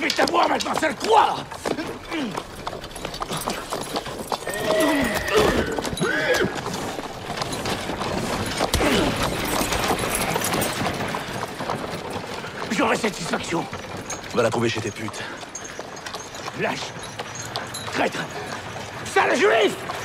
vais t'avoir maintenant, sale croix! J'aurai satisfaction. Va la trouver chez tes putes. Lâche. Traître. Sale juif!